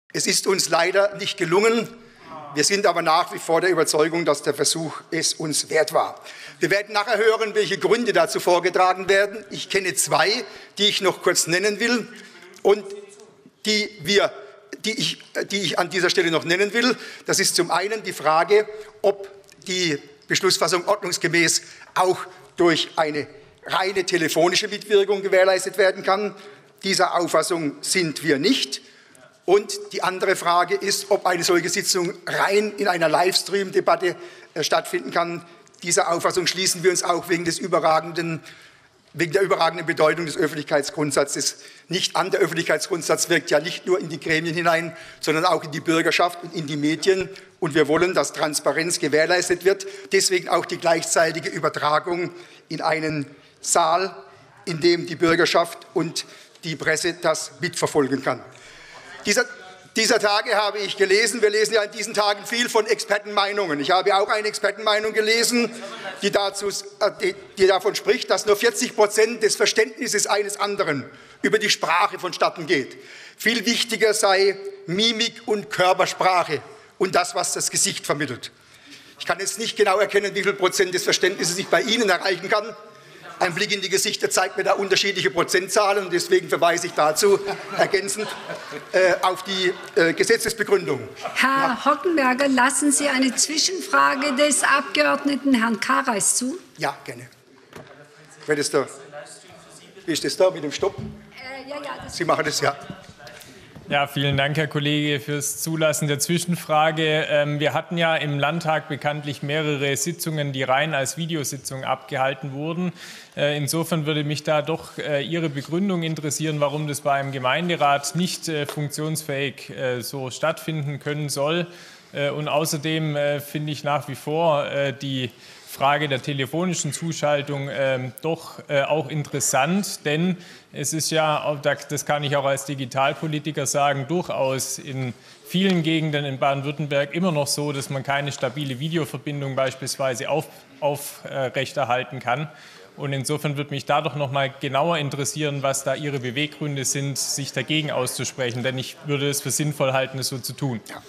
Es ist uns leider nicht gelungen. Wir sind aber nach wie vor der Überzeugung, dass der Versuch es uns wert war. Wir werden nachher hören, welche Gründe dazu vorgetragen werden. Ich kenne zwei, die ich noch kurz nennen will und die ich an dieser Stelle noch nennen will. Das ist zum einen die Frage, ob die Beschlussfassung ordnungsgemäß auch durch eine reine telefonische Mitwirkung gewährleistet werden kann. Dieser Auffassung sind wir nicht. Und die andere Frage ist, ob eine solche Sitzung rein in einer Livestream-Debatte stattfinden kann. Dieser Auffassung schließen wir uns auch wegen der überragenden Bedeutung des Öffentlichkeitsgrundsatzes nicht an. Der Öffentlichkeitsgrundsatz wirkt ja nicht nur in die Gremien hinein, sondern auch in die Bürgerschaft und in die Medien. Und wir wollen, dass Transparenz gewährleistet wird. Deswegen auch die gleichzeitige Übertragung in einen Saal, in dem die Bürgerschaft und die Presse das mitverfolgen kann. Dieser Tage habe ich gelesen, wir lesen ja in diesen Tagen viel von Expertenmeinungen. Ich habe auch eine Expertenmeinung gelesen, die davon spricht, dass nur 40% des Verständnisses eines anderen über die Sprache vonstatten geht. Viel wichtiger sei Mimik und Körpersprache und das, was das Gesicht vermittelt. Ich kann jetzt nicht genau erkennen, wie viel Prozent des Verständnisses ich bei Ihnen erreichen kann. Ein Blick in die Gesichter zeigt mir da unterschiedliche Prozentzahlen und deswegen verweise ich dazu ergänzend auf die Gesetzesbegründung. Herr Hockenberger, lassen Sie eine Zwischenfrage des Abgeordneten Herrn Karas zu? Ja, gerne. Wie ist das da mit dem Stopp? Sie machen das, ja. Ja, vielen Dank, Herr Kollege, fürs Zulassen der Zwischenfrage. Wir hatten ja im Landtag bekanntlich mehrere Sitzungen, die rein als Videositzung abgehalten wurden. Insofern würde mich da doch Ihre Begründung interessieren, warum das bei einem Gemeinderat nicht funktionsfähig so stattfinden können soll. Und außerdem finde ich nach wie vor die Frage der telefonischen Zuschaltung doch auch interessant, denn es ist ja, das kann ich auch als Digitalpolitiker sagen, durchaus in vielen Gegenden in Baden-Württemberg immer noch so, dass man keine stabile Videoverbindung beispielsweise aufrechterhalten kann. Und insofern würde mich da doch noch mal genauer interessieren, was da Ihre Beweggründe sind, sich dagegen auszusprechen, denn ich würde es für sinnvoll halten, es so zu tun. Ja.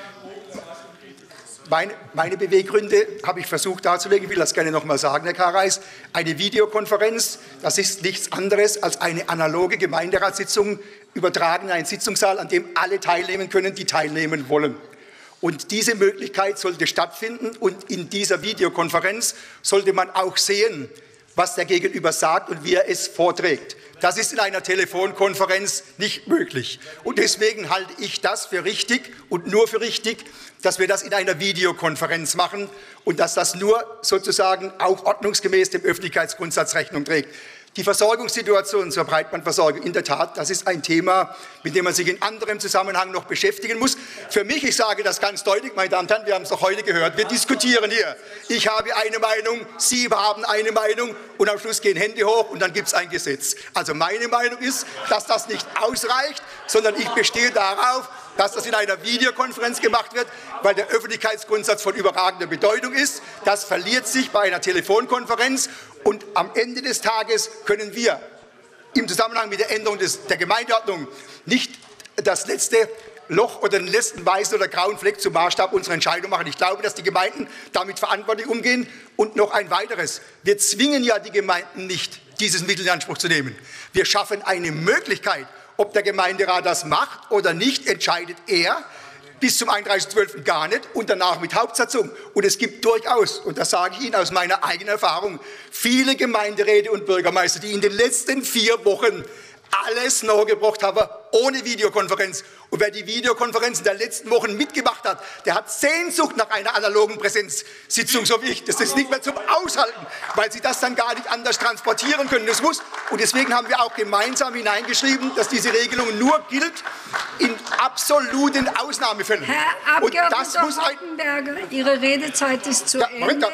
Meine Beweggründe habe ich versucht darzulegen. Ich will das gerne noch mal sagen, Herr Karas. Eine Videokonferenz, das ist nichts anderes als eine analoge Gemeinderatssitzung, übertragen in einen Sitzungssaal, an dem alle teilnehmen können, die teilnehmen wollen. Und diese Möglichkeit sollte stattfinden. Und in dieser Videokonferenz sollte man auch sehen, was der Gegenüber sagt und wie er es vorträgt. Das ist in einer Telefonkonferenz nicht möglich. Und deswegen halte ich das für richtig und nur für richtig, dass wir das in einer Videokonferenz machen und dass das nur sozusagen auch ordnungsgemäß dem Öffentlichkeitsgrundsatz Rechnung trägt. Die Versorgungssituation zur Breitbandversorgung, in der Tat, das ist ein Thema, mit dem man sich in anderem Zusammenhang noch beschäftigen muss. Für mich, ich sage das ganz deutlich, meine Damen und Herren, wir haben es doch heute gehört, wir diskutieren hier. Ich habe eine Meinung, Sie haben eine Meinung und am Schluss gehen Hände hoch und dann gibt es ein Gesetz. Also meine Meinung ist, dass das nicht ausreicht, sondern ich bestehe darauf, dass das in einer Videokonferenz gemacht wird, weil der Öffentlichkeitsgrundsatz von überragender Bedeutung ist. Das verliert sich bei einer Telefonkonferenz. Und am Ende des Tages können wir im Zusammenhang mit der Änderung der Gemeindeordnung nicht das letzte Loch oder den letzten weißen oder grauen Fleck zum Maßstab unserer Entscheidung machen. Ich glaube, dass die Gemeinden damit verantwortlich umgehen. Und noch ein weiteres. Wir zwingen ja die Gemeinden nicht, dieses Mittel in Anspruch zu nehmen. Wir schaffen eine Möglichkeit. Ob der Gemeinderat das macht oder nicht, entscheidet er. Bis zum 31.12. gar nicht und danach mit Hauptsatzung. Und es gibt durchaus, und das sage ich Ihnen aus meiner eigenen Erfahrung, viele Gemeinderäte und Bürgermeister, die in den letzten 4 Wochen alles noch gebracht haben, ohne Videokonferenz. Und wer die Videokonferenzen der letzten Wochen mitgemacht hat, der hat Sehnsucht nach einer analogen Präsenzsitzung, so wie ich. Das ist nicht mehr zum Aushalten, weil sie das dann gar nicht anders transportieren können. Das muss. Und deswegen haben wir auch gemeinsam hineingeschrieben, dass diese Regelung nur gilt in absoluten Ausnahmefällen. Herr Abgeordneter Hockenberger, Ihre Redezeit ist zu Ende. Moment,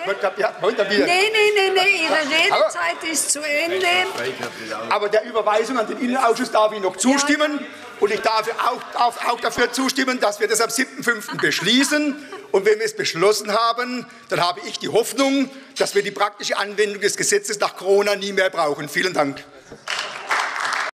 Nee, Ihre Redezeit ist zu Ende. Aber der Überweisung an den Innenausschuss darf ich noch zustimmen. Ja. Und ich darf auch dafür zustimmen, dass wir das am 7.5. beschließen. Und wenn wir es beschlossen haben, dann habe ich die Hoffnung, dass wir die praktische Anwendung des Gesetzes nach Corona nie mehr brauchen. Vielen Dank.